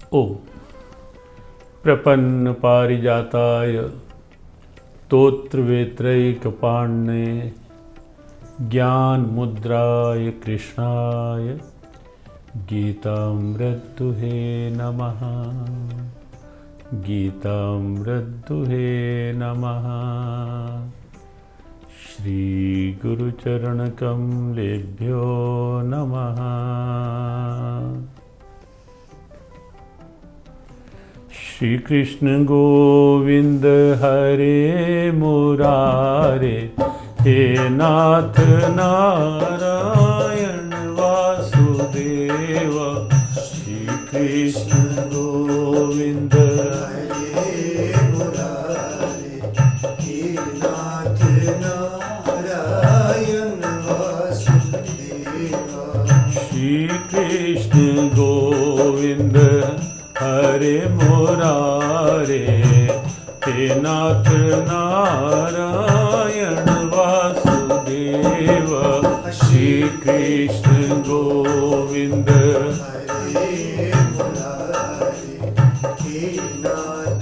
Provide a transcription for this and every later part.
ओम प्रपन्न पारिजाताय तोत्रवेत्रैकपाण्ये ज्ञान मुद्राय कृष्णाय गीतामृतदुहे नमः। गीतामृतदुहे नमः। श्री गुरुचरणकमलेभ्यो नमः। श्री कृष्ण गोविंद हरे मुरारे, हे नाथ नारायण वासुदेव। श्री कृष्ण गोविंद हरे मुरारे, हे नाथ नारायण वासुदेव। श्री कृष्ण गोविंद हरे मुरारे, हे नाथ नारायण वासुदेव। श्री कृष्ण गोविंद हरे मुरारे, हे नाथ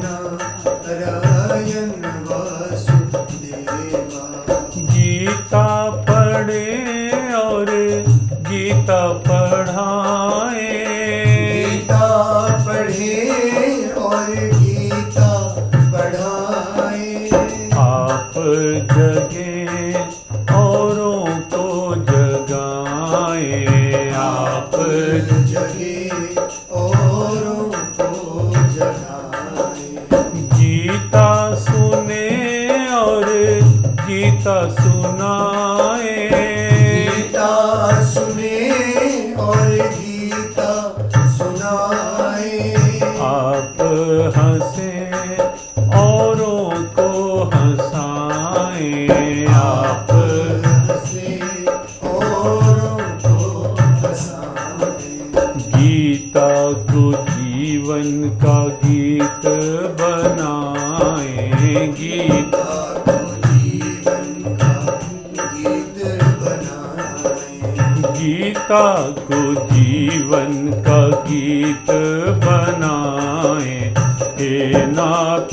नारायण वासुदेव। गीता पढ़े और गीता पढ़ाए, गीता पढ़े और गीता पढ़ाए। आप जगे औरों को जगाए। आप जगे औरों को जगाए। गीता सुने और गीता सुनाए। गीता सुने और गीता सुनाए। आप हंसे औरों को हंसाए। आप हंसे औरों को हंसाए। गीता को जीवन का गीत बनाए। गीता को जीवन का गीत बनाए। गीता को जीवन का गीत बनाए। हे नाथ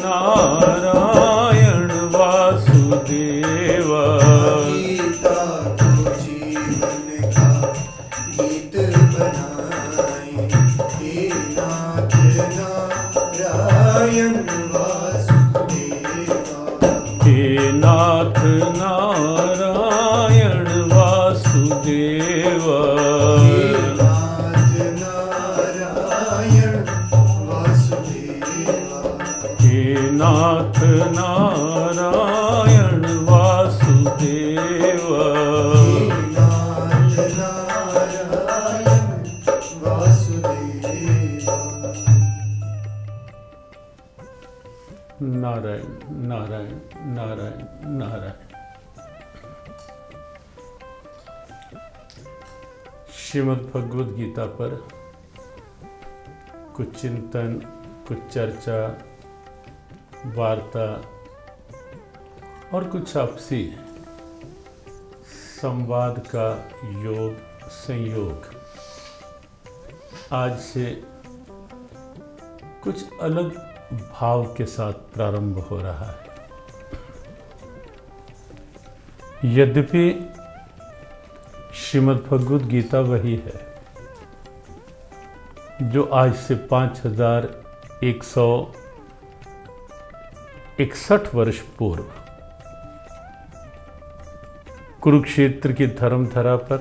नारायण वासुदेव। गीता को जीवन का गीत बनाए। हे नाथ नारायण वासुदेव। हे नाथ नारायण वासुदेव। हे नाथ नारायण वासुदेव। हे नाथ नारायण वासुदेव। हे नाथ नारायण वासुदेव। नारायण नारायण नारायण नारायण। श्रीमद् भगवद गीता पर कुछ चिंतन, कुछ चर्चा, वार्ता और कुछ आपसी संवाद का योग संयोग आज से कुछ अलग भाव के साथ प्रारंभ हो रहा है। यद्यपि श्रीमद् भगवद गीता वही है जो आज से 5161 वर्ष पूर्व कुरुक्षेत्र की धर्मधरा पर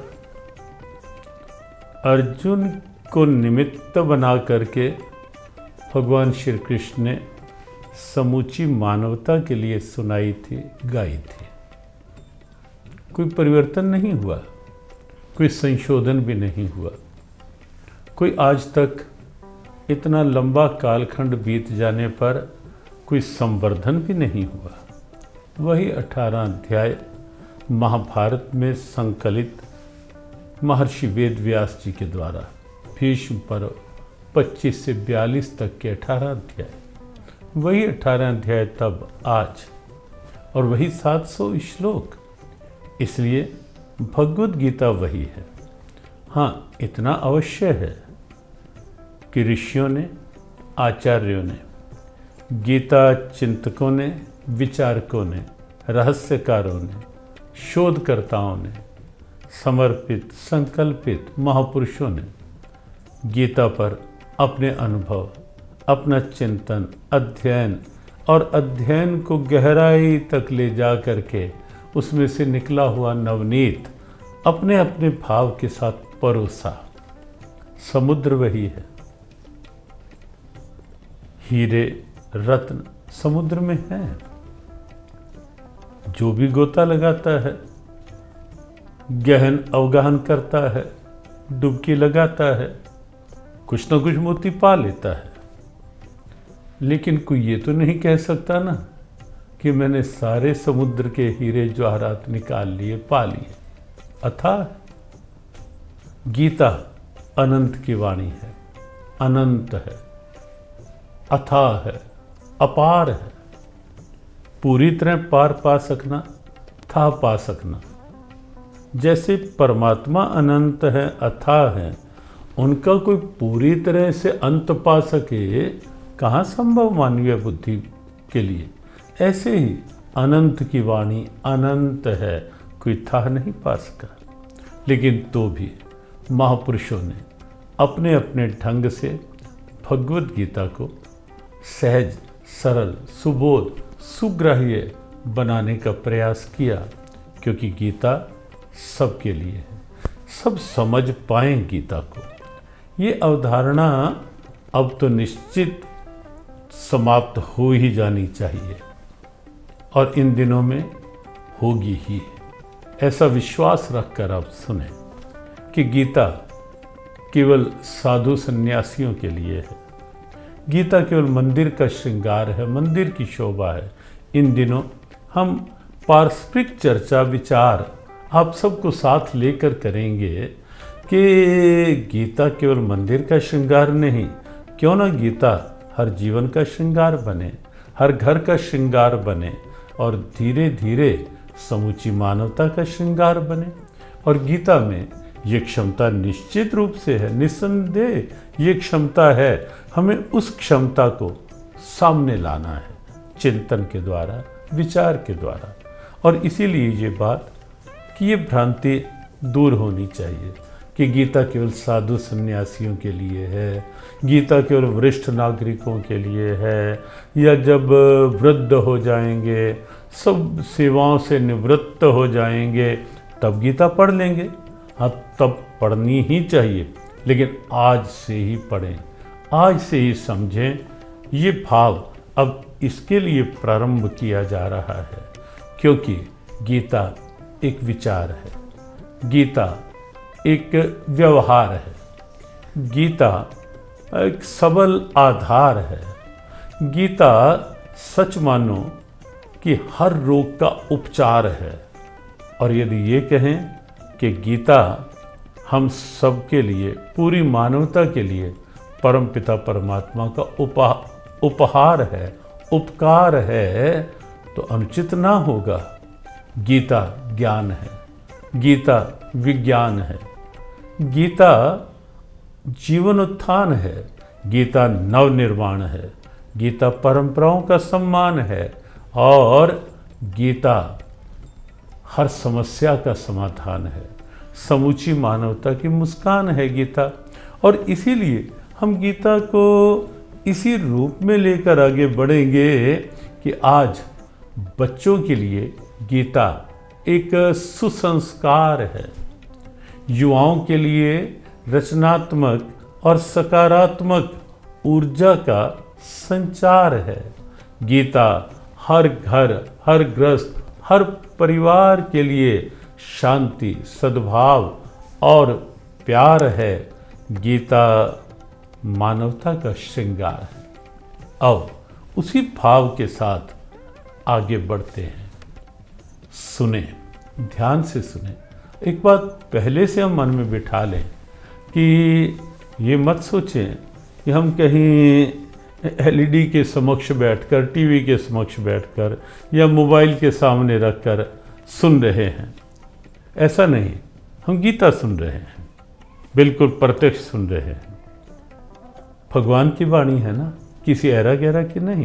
अर्जुन को निमित्त बना करके भगवान श्री कृष्ण ने समूची मानवता के लिए सुनाई थी, गाई थी। कोई परिवर्तन नहीं हुआ, कोई संशोधन भी नहीं हुआ, कोई आज तक इतना लंबा कालखंड बीत जाने पर कोई संवर्धन भी नहीं हुआ। वही 18 अध्याय महाभारत में संकलित महर्षि वेद व्यास जी के द्वारा भीष्म पर्व 25 से 42 तक के 18 अध्याय, वही 18 अध्याय तब आज, और वही 700 श्लोक। इसलिए भगवद गीता वही है। हाँ, इतना अवश्य है कि ऋषियों ने, आचार्यों ने, गीता चिंतकों ने, विचारकों ने, रहस्यकारों ने, शोधकर्ताओं ने, समर्पित संकल्पित महापुरुषों ने गीता पर अपने अनुभव, अपना चिंतन, अध्ययन और अध्ययन को गहराई तक ले जा करके उसमें से निकला हुआ नवनीत अपने अपने भाव के साथ परोसा। समुद्र वही है। हीरे रत्न समुद्र में हैं। जो भी गोता लगाता है, गहन अवगाहन करता है, डुबकी लगाता है, कुछ ना कुछ मोती पा लेता है। लेकिन कोई ये तो नहीं कह सकता ना कि मैंने सारे समुद्र के हीरे जवाहरात निकाल लिए, पा लिए। अथाह गीता अनंत की वाणी है, अनंत है, अथाह है, अपार है। पूरी तरह पार पा सकना, था पा सकना। जैसे परमात्मा अनंत है, अथाह है, उनका कोई पूरी तरह से अंत पा सके कहाँ संभव मानवीय बुद्धि के लिए। ऐसे ही अनंत की वाणी अनंत है, कोई था नहीं पा सका। लेकिन तो भी महापुरुषों ने अपने अपने ढंग से भगवद गीता को सहज, सरल, सुबोध, सुग्राह्य बनाने का प्रयास किया, क्योंकि गीता सबके लिए है। सब समझ पाएं गीता को। ये अवधारणा अब तो निश्चित समाप्त हो ही जानी चाहिए और इन दिनों में होगी ही। ऐसा विश्वास रखकर आप सुने कि गीता केवल साधु सन्यासियों के लिए है। गीता केवल मंदिर का श्रृंगार है, मंदिर की शोभा है। इन दिनों हम पारस्परिक चर्चा विचार आप सबको साथ लेकर करेंगे कि गीता केवल मंदिर का श्रृंगार नहीं, क्यों ना गीता हर जीवन का श्रृंगार बने, हर घर का श्रृंगार बने और धीरे धीरे समूची मानवता का श्रृंगार बने। और गीता में ये क्षमता निश्चित रूप से है, निस्संदेह ये क्षमता है। हमें उस क्षमता को सामने लाना है चिंतन के द्वारा, विचार के द्वारा। और इसीलिए ये बात कि ये भ्रांति दूर होनी चाहिए कि गीता केवल साधु सन्यासियों के लिए है, गीता केवल वरिष्ठ नागरिकों के लिए है, या जब वृद्ध हो जाएंगे, सब सेवाओं से निवृत्त हो जाएंगे तब गीता पढ़ लेंगे। हाँ, तब पढ़नी ही चाहिए, लेकिन आज से ही पढ़ें, आज से ही समझें। ये भाव अब इसके लिए प्रारंभ किया जा रहा है, क्योंकि गीता एक विचार है, गीता एक व्यवहार है, गीता एक सबल आधार है। गीता सच मानो कि हर रोग का उपचार है। और यदि ये कहें कि गीता हम सब के लिए, पूरी मानवता के लिए परमपिता परमात्मा का उपहार है, उपकार है, तो अनुचित ना होगा। गीता ज्ञान है, गीता विज्ञान है, गीता जीवन उत्थान है, गीता नवनिर्माण है, गीता परंपराओं का सम्मान है, और गीता हर समस्या का समाधान है, समूची मानवता की मुस्कान है गीता। और इसीलिए हम गीता को इसी रूप में लेकर आगे बढ़ेंगे कि आज बच्चों के लिए गीता एक सुसंस्कार है, युवाओं के लिए रचनात्मक और सकारात्मक ऊर्जा का संचार है। गीता हर घर, हर गृहस्थ, हर परिवार के लिए शांति, सद्भाव और प्यार है। गीता मानवता का श्रृंगार है। अब उसी भाव के साथ आगे बढ़ते हैं। सुने, ध्यान से सुने। एक बात पहले से हम मन में बिठा लें कि ये मत सोचें कि हम कहीं एलईडी के समक्ष बैठकर, टीवी के समक्ष बैठकर या मोबाइल के सामने रखकर सुन रहे हैं। ऐसा नहीं, हम गीता सुन रहे हैं, बिल्कुल प्रत्यक्ष सुन रहे हैं। भगवान की वाणी है ना, किसी ऐरा गैरा की नहीं।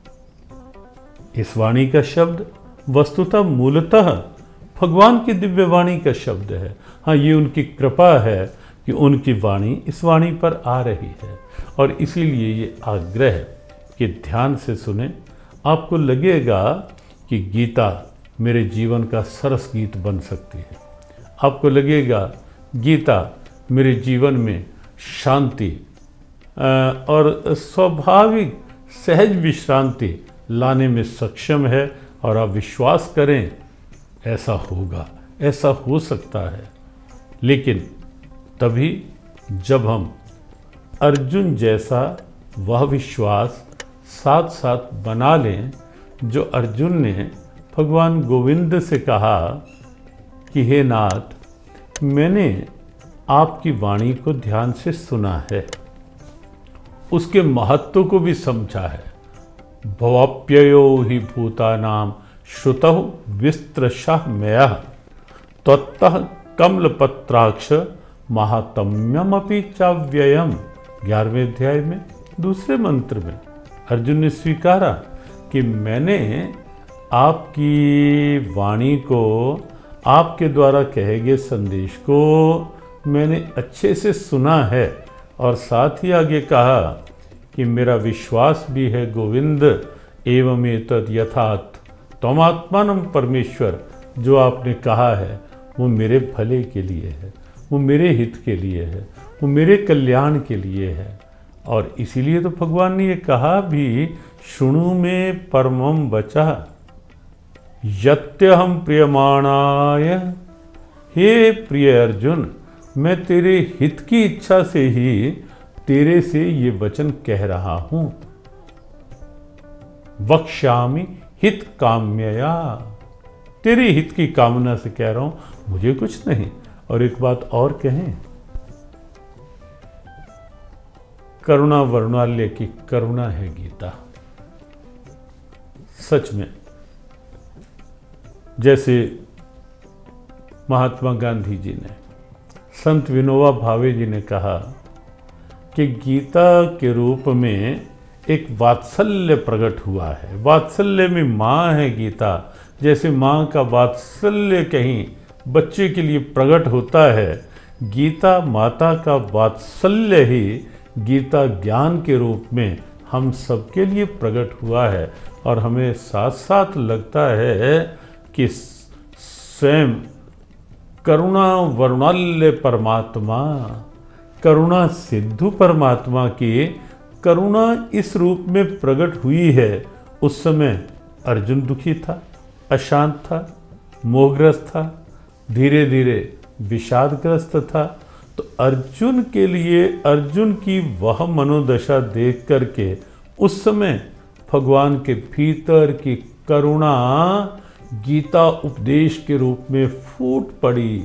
इस वाणी का शब्द वस्तुतः मूलतः भगवान की दिव्य वाणी का शब्द है। हाँ, ये उनकी कृपा है कि उनकी वाणी इस वाणी पर आ रही है, और इसीलिए ये आग्रह है कि ध्यान से सुने। आपको लगेगा कि गीता मेरे जीवन का सरस गीत बन सकती है। आपको लगेगा गीता मेरे जीवन में शांति और स्वाभाविक सहज विश्रांति लाने में सक्षम है, और आप विश्वास करें ऐसा होगा, ऐसा हो सकता है। लेकिन तभी जब हम अर्जुन जैसा वह विश्वास साथ साथ बना लें जो अर्जुन ने भगवान गोविंद से कहा कि हे नाथ, मैंने आपकी वाणी को ध्यान से सुना है, उसके महत्व को भी समझा है। भवाप्ययो हि भूतानां श्रुतौ विस्तृशः मया त्वत्तः कमलपत्राक्ष महात्म्यमपि चाव्ययम्। 11वें अध्याय में दूसरे मंत्र में अर्जुन ने स्वीकारा कि मैंने आपकी वाणी को, आपके द्वारा कहे गए संदेश को मैंने अच्छे से सुना है, और साथ ही आगे कहा कि मेरा विश्वास भी है गोविंद, एवमेतद् यथात् त्वमात्मानं परमेश्वर, जो आपने कहा है वो मेरे भले के लिए है, वो मेरे हित के लिए है, वो मेरे कल्याण के लिए है। और इसीलिए तो भगवान ने ये कहा भी, शृणु मे परमं वचः यत्यहं प्रियमाणाय। हे प्रिय अर्जुन, मैं तेरे हित की इच्छा से ही तेरे से ये वचन कह रहा हूं। वक्ष्यामि हित काम्यया, तेरे हित की कामना से कह रहा हूं, मुझे कुछ नहीं। और एक बात और कहें, करुणा वर्णाल्य की करुणा है गीता। सच में, जैसे महात्मा गांधी जी ने, संत विनोबा भावे जी ने कहा कि गीता के रूप में एक वात्सल्य प्रकट हुआ है। वात्सल्य में माँ है गीता। जैसे माँ का वात्सल्य कहीं बच्चे के लिए प्रकट होता है, गीता माता का वात्सल्य ही गीता ज्ञान के रूप में हम सबके लिए प्रकट हुआ है। और हमें साथ साथ लगता है कि स्वयं करुणा वर्णाल्य परमात्मा, करुणा सिद्धू परमात्मा की करुणा इस रूप में प्रकट हुई है। उस समय अर्जुन दुखी था, अशांत था, मोहग्रस्त था, धीरे धीरे विषादग्रस्त था। तो अर्जुन के लिए, अर्जुन की वह मनोदशा देख करके उस समय भगवान के भीतर की करुणा गीता उपदेश के रूप में फूट पड़ी,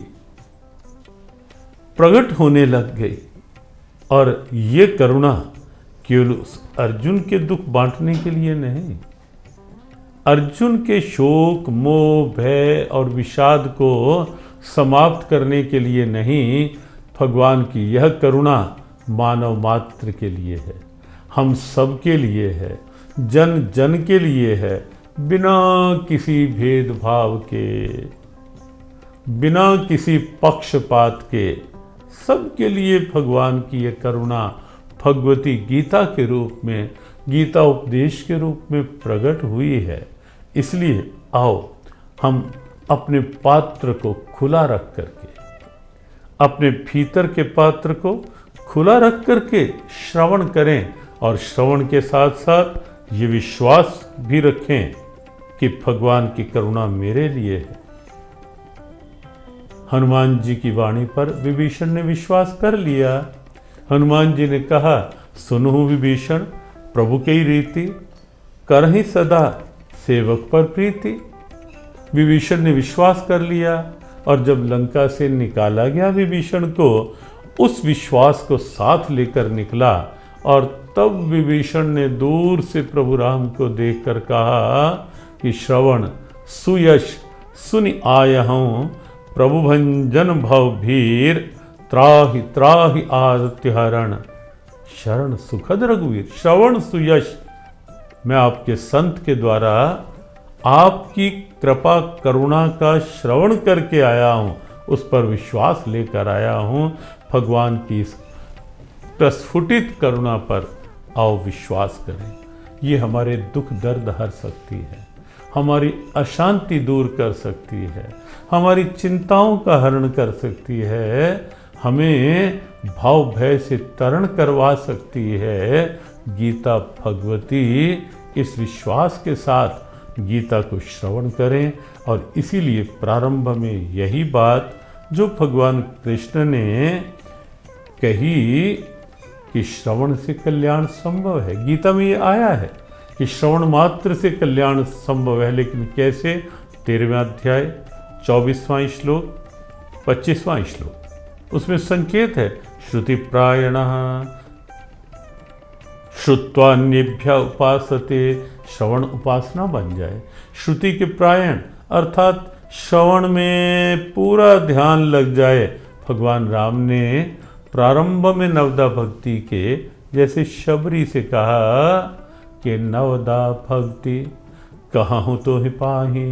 प्रकट होने लग गई। और ये करुणा केवल अर्जुन के दुख बांटने के लिए नहीं, अर्जुन के शोक, मोह, भय और विषाद को समाप्त करने के लिए नहीं, भगवान की यह करुणा मानव मात्र के लिए है, हम सब के लिए है, जन जन के लिए है, बिना किसी भेदभाव के, बिना किसी पक्षपात के, सबके लिए भगवान की यह करुणा भगवती गीता के रूप में, गीता उपदेश के रूप में प्रकट हुई है। इसलिए आओ हम अपने पात्र को खुला रख करके, अपने भीतर के पात्र को खुला रख करके श्रवण करें, और श्रवण के साथ साथ ये विश्वास भी रखें कि भगवान की करुणा मेरे लिए है। हनुमान जी की वाणी पर विभीषण ने विश्वास कर लिया। हनुमान जी ने कहा, सुनहु विभीषण, प्रभु की रीति, करहि सदा सेवक पर प्रीति। विभीषण ने विश्वास कर लिया, और जब लंका से निकाला गया विभीषण को, उस विश्वास को साथ लेकर निकला। और तब विभीषण ने दूर से प्रभु राम को देखकर कहा कि श्रवण सुयश सुनि आयहूँ, प्रभु भंजन भव भीर, त्राहि त्राहि आदित्य हरण। शरण सुखद रघुवीर, श्रवण सुयश। मैं आपके संत के द्वारा आपकी कृपा करुणा का श्रवण करके आया हूँ, उस पर विश्वास लेकर आया हूँ। भगवान की इस प्रस्फुटित करुणा पर आओ विश्वास करें। ये हमारे दुख दर्द हर सकती है, हमारी अशांति दूर कर सकती है, हमारी चिंताओं का हरण कर सकती है, हमें भाव भय से तरण करवा सकती है। गीता भगवती, इस विश्वास के साथ गीता को श्रवण करें। और इसीलिए प्रारंभ में यही बात जो भगवान कृष्ण ने कही कि श्रवण से कल्याण संभव है, गीता में ये आया है कि श्रवण मात्र से कल्याण संभव है। लेकिन कैसे? 13वें अध्याय 24वां श्लोक 25वां श्लोक, उसमें संकेत है श्रुति प्रायणः श्रुत्वा अन्येभ्यः उपासते। श्रवण उपासना बन जाए। श्रुति के प्रायण अर्थात श्रवण में पूरा ध्यान लग जाए। भगवान राम ने प्रारंभ में नवदा भक्ति के जैसे शबरी से कहा कि नवदा भक्ति कहूँ तो ही पाही,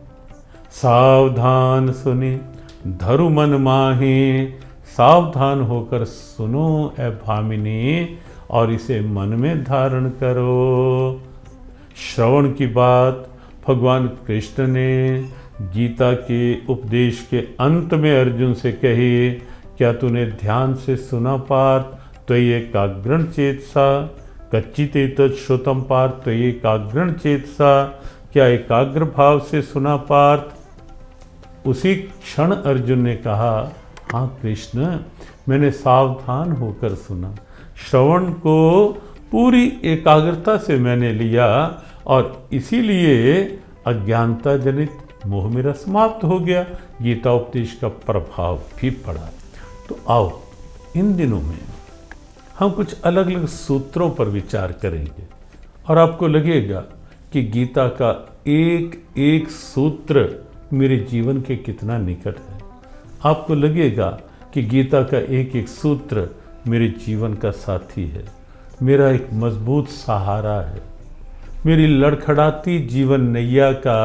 सावधान सुनी धरु मन माही। सावधान होकर सुनो ए भामिनी और इसे मन में धारण करो। श्रवण की बात भगवान कृष्ण ने गीता के उपदेश के अंत में अर्जुन से कही। क्या तूने ध्यान से सुना पार्थ? तो ये एकाग्रण चेतसा कच्चित एतत् श्रुतम पार्थ, तो ये एकाग्रण चेतसा। क्या एकाग्र भाव से सुना पार्थ? उसी क्षण अर्जुन ने कहा, हाँ कृष्ण, मैंने सावधान होकर सुना। श्रवण को पूरी एकाग्रता से मैंने लिया और इसीलिए अज्ञानता जनित मोह मेरा समाप्त हो गया। गीता उपदेश का प्रभाव भी पड़ा। तो आओ इन दिनों में हम कुछ अलग अलग सूत्रों पर विचार करेंगे और आपको लगेगा कि गीता का एक एक सूत्र मेरे जीवन के कितना निकट है। आपको लगेगा कि गीता का एक एक सूत्र मेरे जीवन का साथी है, मेरा एक मजबूत सहारा है, मेरी लड़खड़ाती जीवन नैया का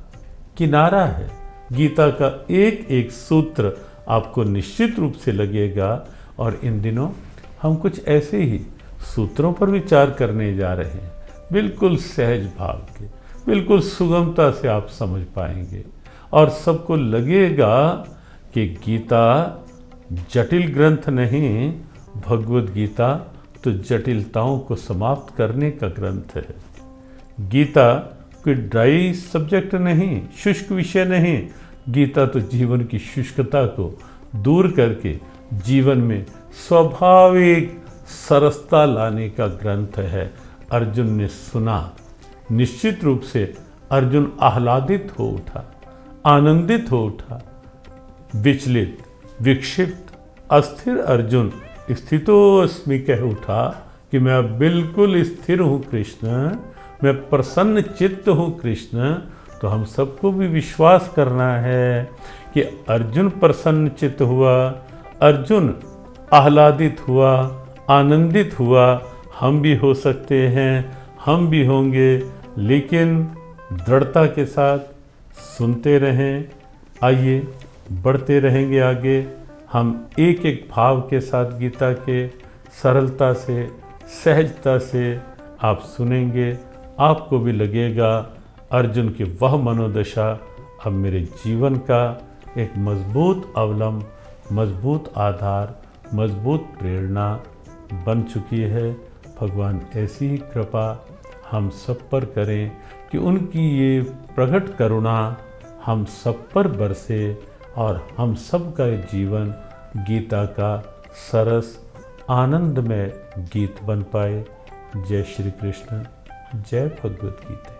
किनारा है। गीता का एक एक सूत्र आपको निश्चित रूप से लगेगा। और इन दिनों हम कुछ ऐसे ही सूत्रों पर विचार करने जा रहे हैं, बिल्कुल सहज भाव के, बिल्कुल सुगमता से आप समझ पाएंगे और सबको लगेगा कि गीता जटिल ग्रंथ नहीं, भगवद गीता तो जटिलताओं को समाप्त करने का ग्रंथ है। गीता कोई ड्राई सब्जेक्ट नहीं, शुष्क विषय नहीं। गीता तो जीवन की शुष्कता को दूर करके जीवन में स्वाभाविक सरसता लाने का ग्रंथ है। अर्जुन ने सुना, निश्चित रूप से अर्जुन आह्लादित हो उठा, आनंदित हो उठा। विचलित, विक्षिप्त, अस्थिर अर्जुन स्थितोस्मि कह उठा कि मैं बिल्कुल स्थिर हूँ कृष्ण, मैं प्रसन्न चित्त हूँ कृष्ण। तो हम सबको भी विश्वास करना है कि अर्जुन प्रसन्न चित्त हुआ, अर्जुन आह्लादित हुआ, आनंदित हुआ। हम भी हो सकते हैं, हम भी होंगे, लेकिन दृढ़ता के साथ सुनते रहें। आइए बढ़ते रहेंगे आगे। हम एक एक भाव के साथ गीता के सरलता से, सहजता से आप सुनेंगे। आपको भी लगेगा अर्जुन की वह मनोदशा अब मेरे जीवन का एक मजबूत अवलंब, मजबूत आधार, मजबूत प्रेरणा बन चुकी है। भगवान ऐसी ही कृपा हम सब पर करें कि उनकी ये प्रकट करुणा हम सब पर बरसे और हम सब का जीवन गीता का सरस आनंदमय गीत बन पाए। जय श्री कृष्ण, जय भगवद गीता।